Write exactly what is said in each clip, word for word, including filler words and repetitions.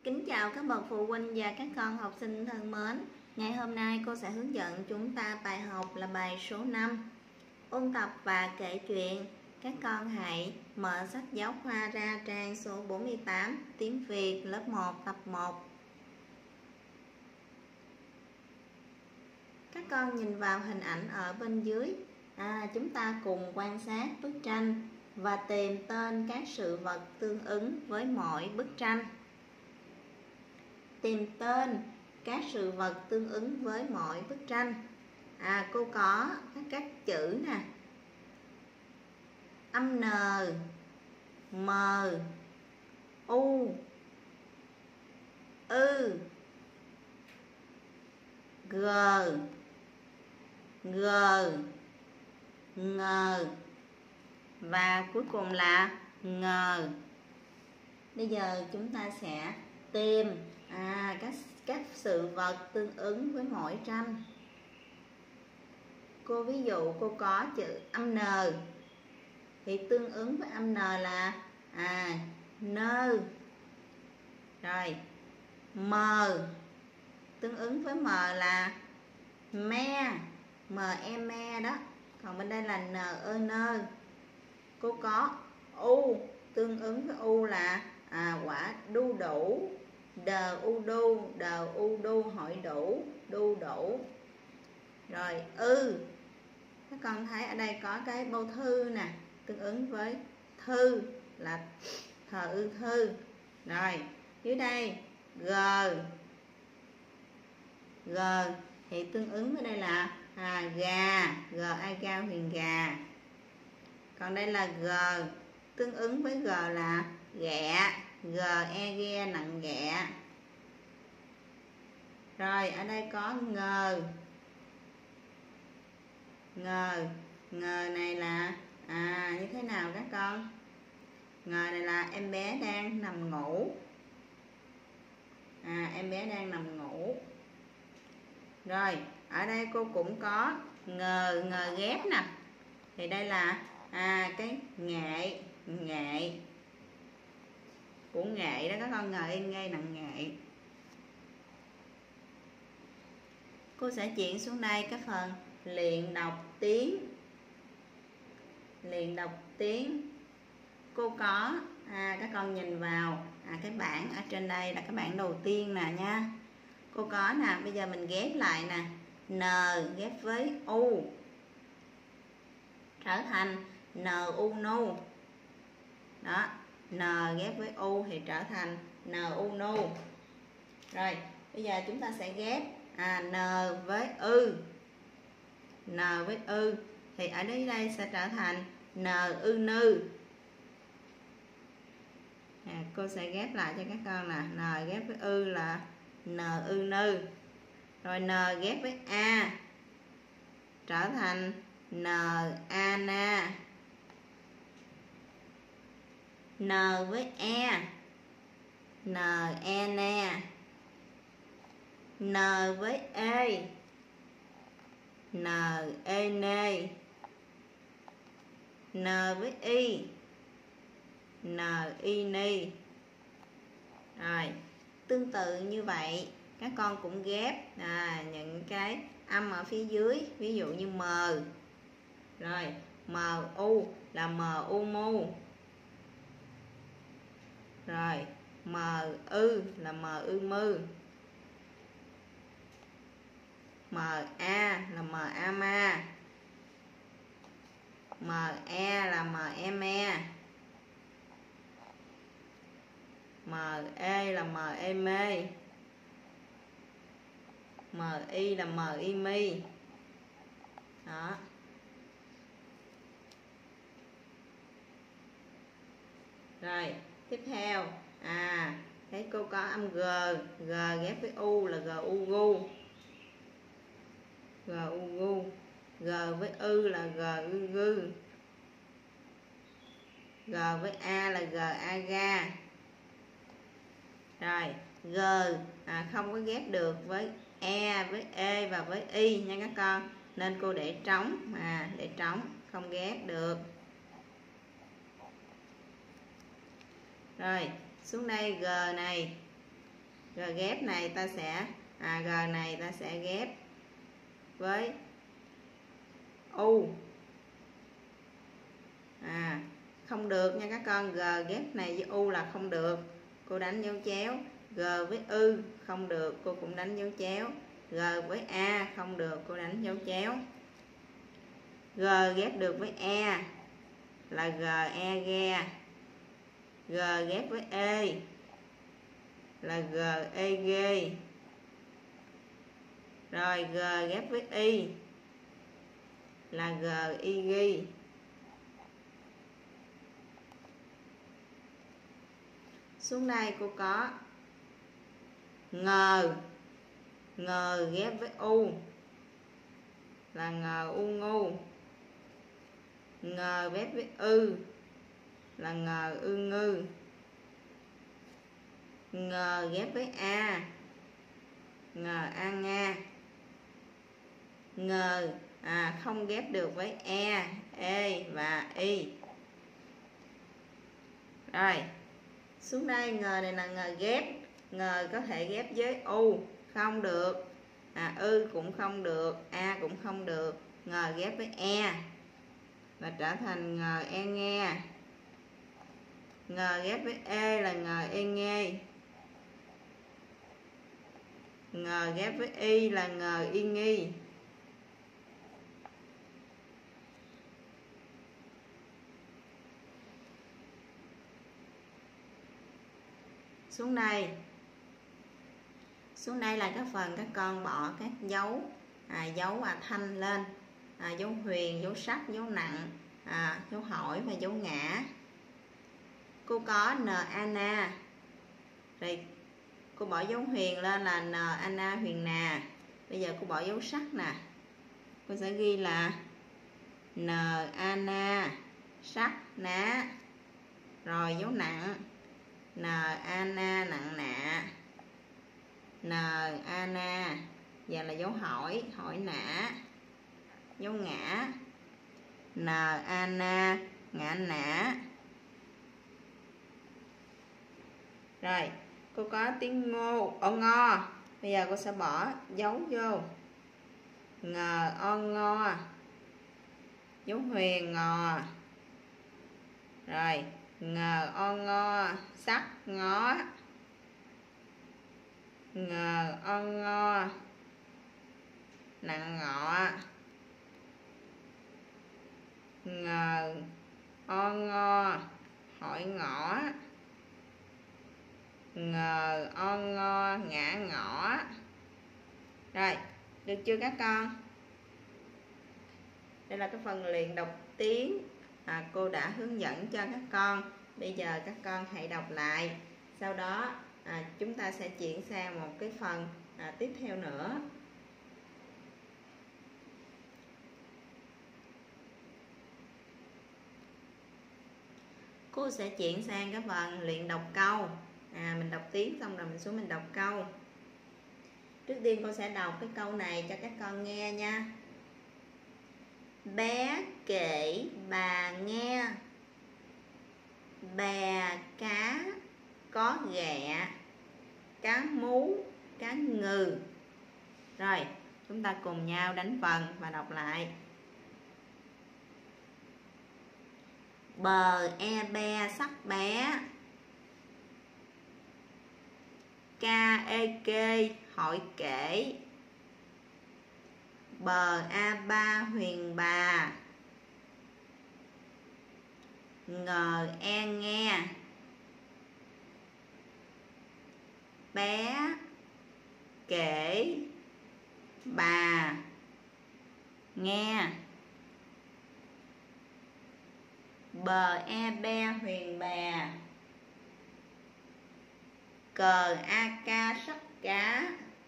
Kính chào các bậc phụ huynh và các con học sinh thân mến. Ngày hôm nay cô sẽ hướng dẫn chúng ta bài học là bài số năm. Ôn tập và kể chuyện. Các con hãy mở sách giáo khoa ra trang số bốn mươi tám, tiếng Việt lớp một tập một. Các con nhìn vào hình ảnh ở bên dưới. À, chúng ta cùng quan sát bức tranh và tìm tên các sự vật tương ứng với mỗi bức tranh. Tìm tên các sự vật tương ứng với mỗi bức tranh. À, cô có các, các chữ nè: âm N, M, U, Ư, G, G, Ng và cuối cùng là Ngờ. Bây giờ chúng ta sẽ tìm à, các, các sự vật tương ứng với mỗi tranh. Cô ví dụ cô có chữ âm N thì tương ứng với âm N là à, nơ. Rồi M tương ứng với M là me, M e me đó. Còn bên đây là N ơ nơ. Cô có U tương ứng với U là à, quả đu đủ, đờ u đu, đờ u đu hội đủ, đu đủ. Rồi Ư, các con thấy ở đây có cái bâu thư nè, tương ứng với thư là thờ ư thư. Rồi dưới đây G, G thì tương ứng với đây là à, gà, G ai cao huyền gà. Còn đây là G tương ứng với G là ghẹ, G e ghe nặng ghẹ. Rồi ở đây có ngờ, ngờ, ngờ này là à như thế nào các con? Ngờ này là em bé đang nằm ngủ. À em bé đang nằm ngủ. Rồi ở đây cô cũng có ngờ, ngờ ghép nè. Thì đây là à cái nghệ, nghệ của nghệ đó các con, ngờ em nghe nặng nghệ. Cô sẽ chuyển xuống đây cái phần luyện đọc tiếng. Luyện đọc tiếng. Cô có à, các con nhìn vào à, cái bảng ở trên đây là cái bảng đầu tiên nè nha. Cô có nè, bây giờ mình ghép lại nè. N ghép với U trở thành N U nu. Đó, N ghép với U thì trở thành N U nu. Rồi, bây giờ chúng ta sẽ ghép à, N với Ư. N với Ư thì ở đây đây sẽ trở thành N ư nư. À, cô sẽ ghép lại cho các con là N ghép với Ư là N ư nư. Rồi N ghép với A trở thành N a na. N với E N e ne. N với E N e nê. N với Y N y ni. Rồi tương tự như vậy các con cũng ghép à, những cái âm ở phía dưới, ví dụ như M. Rồi M U là M u mu. Rồi M ư là M ư mư. M a là M a ma. M e là M e me. M e là M e mê. M y là M y mi. Đó. Rồi tiếp theo à thấy cô có âm G, G ghép với U là G u gu. G u gu. G với Ư là G ư gư. G với A là G a ga. Rồi G à, không có ghép được với E, với E và với Y nha các con, nên cô để trống, à để trống không ghép được. Rồi xuống đây G này G ghép này ta sẽ à, G này ta sẽ ghép với U. À, không được nha các con, G ghép này với U là không được, cô đánh dấu chéo. G với Ư không được, cô cũng đánh dấu chéo. G với A không được, cô đánh dấu chéo. G ghép được với E là G E ghe. G ghép với E là G E ghê. Rồi G ghép với Y là G Y ghi. Xuống đây cô có ngờ. Ngờ ghép với U là ngờ U ngu. Ngờ ghép với Ư là ngờ Ư ngư. Ngờ ghép với A ngờ A nga. Ngờ à, không ghép được với E, E và Y. Rồi xuống đây ngờ này là ngờ ghép. Ngờ có thể ghép với U không được, à, Ư cũng không được, A cũng không được. Ngờ ghép với E và trở thành ngờ E nghe. Ngờ ghép với E là ngờ E nghe. Ngờ ghép với Y là ngờ Y nghi. Xuống đây xuống đây là cái phần các con bỏ các dấu à, dấu à, thanh lên, à, dấu huyền, dấu sắc, dấu nặng, à, dấu hỏi và dấu ngã. Cô có N Anna, rồi cô bỏ dấu huyền lên là N Anna huyền nà. Bây giờ cô bỏ dấu sắc nè, cô sẽ ghi là N Anna sắc ná. Rồi dấu nặng N Anna nặng nạ. N Anna giờ là dấu hỏi, hỏi nã. Dấu ngã N Anna ngã nã. Rồi cô có tiếng ngô o ngo. Bây giờ cô sẽ bỏ dấu vô ngờ o ngo, dấu huyền ngò. Rồi ngờ o ngo sắc ngó. Ngờ o ngo nặng ngọ. Ngờ o ngo hỏi ngõ. Ngờ o ngo ngã ngõ. Rồi được chưa các con? Đây là cái phần luyện đọc tiếng à, cô đã hướng dẫn cho các con. Bây giờ các con hãy đọc lại. Sau đó à, chúng ta sẽ chuyển sang một cái phần à, tiếp theo nữa. Cô sẽ chuyển sang cái phần luyện đọc câu. À, mình đọc tiếng xong rồi mình xuống mình đọc câu. Trước tiên cô sẽ đọc cái câu này cho các con nghe nha. Bé kể bà nghe, bè cá có ghẹ, cá mú, cá ngừ. Rồi chúng ta cùng nhau đánh vần và đọc lại. Bờ e be sắc bé, ca e kê hỏi kể. Bờ a ba huyền bà, ngờ e nghe. Bé kể bà nghe. Bờ e be huyền bà, cờ a ca sắc cá.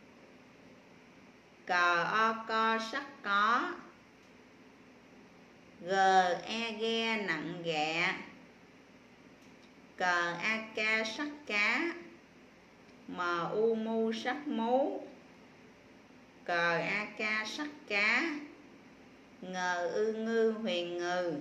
Cờ o co sắc có. G e ghe nặng ghẹ. Cờ a ca sắc cá. M u mu sắc mú. Cờ a ca sắc cá. Ngờ ư ngư huyền ngừ.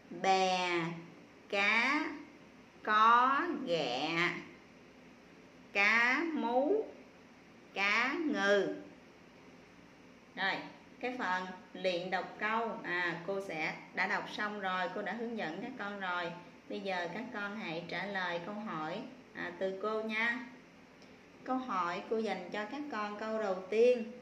Bè cá có ghẹ. cá mú, cá ngừ. Rồi, cái phần luyện đọc câu à, cô sẽ đã đọc xong rồi, cô đã hướng dẫn các con rồi. Bây giờ các con hãy trả lời câu hỏi à, từ cô nha. Câu hỏi cô dành cho các con câu đầu tiên.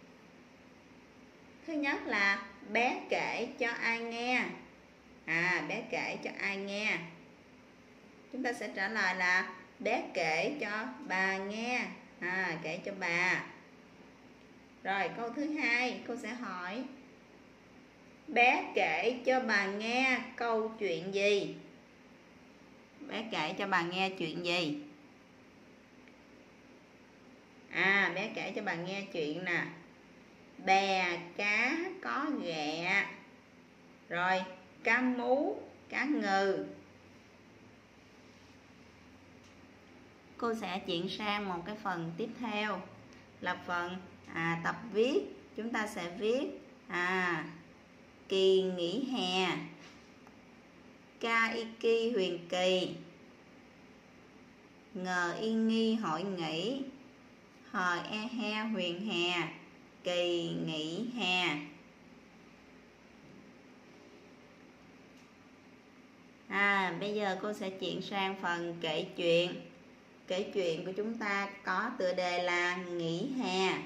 Thứ nhất là bé kể cho ai nghe. À, bé kể cho ai nghe. Chúng ta sẽ trả lời là bé kể cho bà nghe. À, kể cho bà. Rồi, câu thứ hai, cô sẽ hỏi bé kể cho bà nghe câu chuyện gì? Bé kể cho bà nghe chuyện gì? À, bé kể cho bà nghe chuyện nè. Bè cá có ghẹ. Rồi, cá mú, cá ngừ. Cô sẽ chuyển sang một cái phần tiếp theo là phần à, tập viết. Chúng ta sẽ viết à, kỳ nghỉ hè, Kaiki huyền kỳ, ngờ y nghi hội nghỉ, hờ e he huyền hè, kỳ nghỉ hè. À, bây giờ cô sẽ chuyển sang phần kể chuyện. Kể chuyện của chúng ta có tựa đề là nghỉ hè.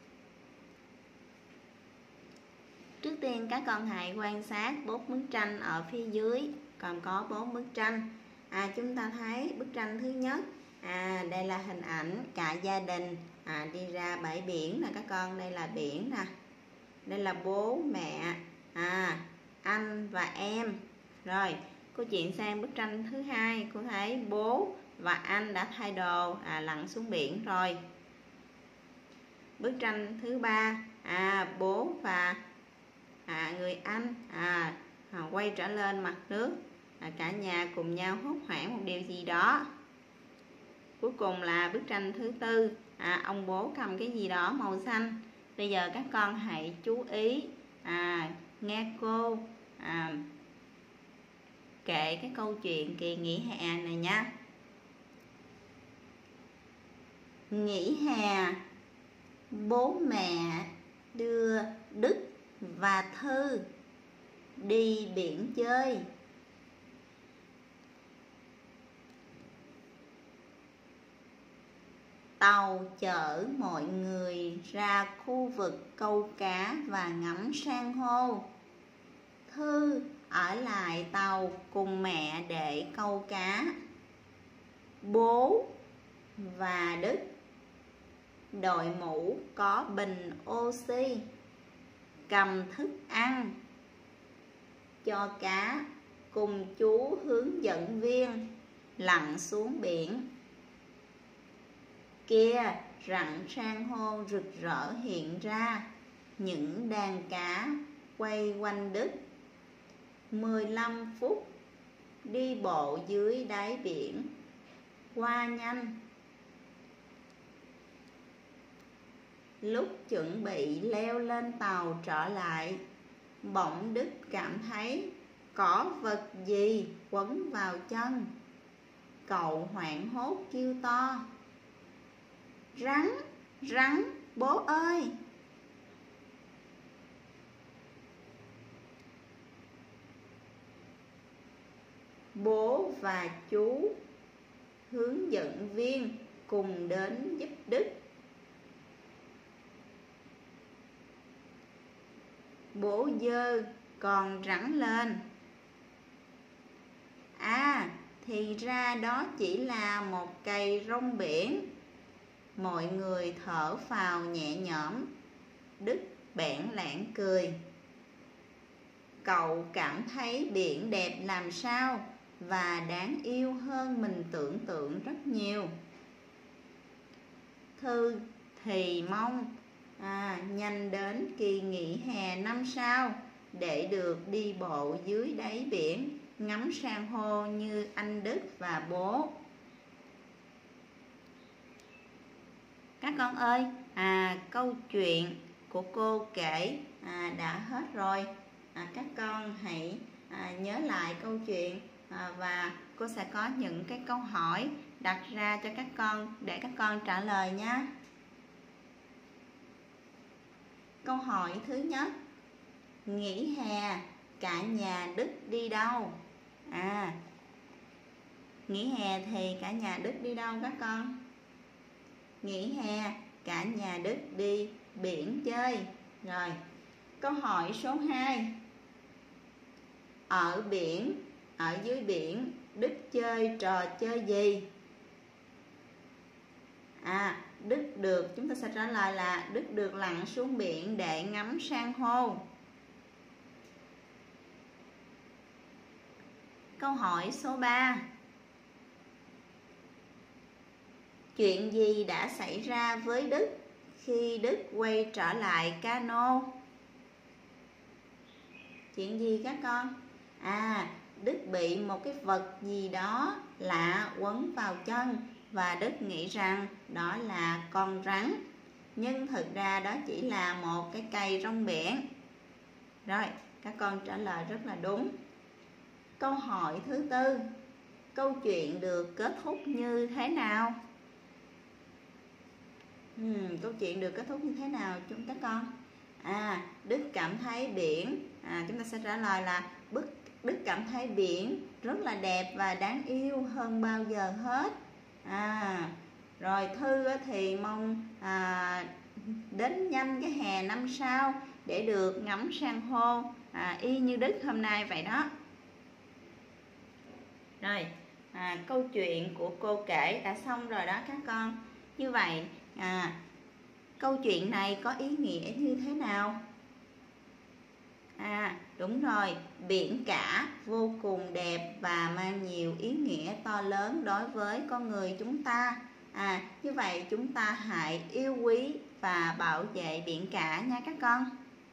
Trước tiên các con hãy quan sát bốn bức tranh ở phía dưới. Còn có bốn bức tranh. À, chúng ta thấy bức tranh thứ nhất. À, đây là hình ảnh cả gia đình à, đi ra bãi biển nè các con. Đây là biển nè. Đây là bố, mẹ, à, anh và em. Rồi, cô chuyển sang bức tranh thứ hai. Cô thấy bố và anh đã thay đồ à, lặn xuống biển rồi. Bức tranh thứ ba, à, bố và à, người anh à, à, quay trở lên mặt nước. À, cả nhà cùng nhau hốt hoảng một điều gì đó. Cuối cùng là bức tranh thứ tư, à, ông bố cầm cái gì đó màu xanh. Bây giờ các con hãy chú ý à, nghe cô à, kể cái câu chuyện kỳ nghỉ hè này nha. Nghỉ hè, bố mẹ đưa Đức và Thư đi biển chơi. Tàu chở mọi người ra khu vực câu cá và ngắm san hô. Thư ở lại tàu cùng mẹ để câu cá. Bố và Đức đội mũ có bình oxy, cầm thức ăn cho cá cùng chú hướng dẫn viên lặn xuống biển. Kia rặng san hô rực rỡ hiện ra, những đàn cá quay quanh Đức. mười lăm phút đi bộ dưới đáy biển, qua nhanh. Lúc chuẩn bị leo lên tàu trở lại, bỗng Đức cảm thấy có vật gì quấn vào chân. Cậu hoảng hốt kêu to: Rắn, rắn, bố ơi! Bố và chú hướng dẫn viên cùng đến giúp Đức. Bố giơ con rắn lên. À, thì ra đó chỉ là một cây rong biển. Mọi người thở phào nhẹ nhõm. Đức bẽn lẽn cười. Cậu cảm thấy biển đẹp làm sao và đáng yêu hơn mình tưởng tượng rất nhiều. Thư thì mong à, nhanh đến kỳ nghỉ hè năm sau để được đi bộ dưới đáy biển, ngắm san hô như anh Đức và bố. Các con ơi, à, câu chuyện của cô kể à, đã hết rồi. À, các con hãy à, nhớ lại câu chuyện à, và cô sẽ có những cái câu hỏi đặt ra cho các con để các con trả lời nhé. Câu hỏi thứ nhất, nghỉ hè cả nhà Đức đi đâu? À, nghỉ hè thì cả nhà Đức đi đâu các con? Nghỉ hè cả nhà Đức đi biển chơi. Rồi, câu hỏi số hai, ở biển, ở dưới biển Đức chơi trò chơi gì? À, Đức được, chúng ta sẽ trả lời là Đức được lặn xuống biển để ngắm san hô. Câu hỏi số ba, chuyện gì đã xảy ra với Đức khi Đức quay trở lại cano? Chuyện gì các con? À, Đức bị một cái vật gì đó lạ quấn vào chân và Đức nghĩ rằng đó là con rắn, nhưng thực ra đó chỉ là một cái cây rong biển. Rồi, các con trả lời rất là đúng. Câu hỏi thứ tư, câu chuyện được kết thúc như thế nào? Hmm, câu chuyện được kết thúc như thế nào chúng ta con? À, Đức cảm thấy biển, à, chúng ta sẽ trả lời là Đức, Đức cảm thấy biển rất là đẹp và đáng yêu hơn bao giờ hết. À, rồi Thư thì mong à, đến nhanh cái hè năm sau để được ngắm san hô, à, y như Đức hôm nay vậy đó. Rồi, à, câu chuyện của cô kể đã xong rồi đó các con. Như vậy, à, câu chuyện này có ý nghĩa như thế nào? À, đúng rồi, biển cả vô cùng đẹp và mang nhiều ý nghĩa to lớn đối với con người chúng ta. À, như vậy chúng ta hãy yêu quý và bảo vệ biển cả nha các con.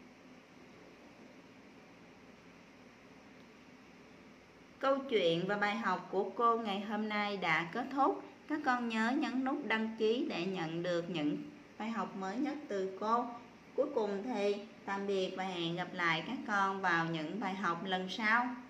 Câu chuyện và bài học của cô ngày hôm nay đã kết thúc. Các con nhớ nhấn nút đăng ký để nhận được những bài học mới nhất từ cô. Cuối cùng thì tạm biệt và hẹn gặp lại các con vào những bài học lần sau.